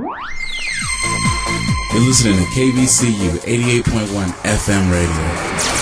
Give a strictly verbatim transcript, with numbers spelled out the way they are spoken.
You're listening to K B C U eighty-eight point one F M radio.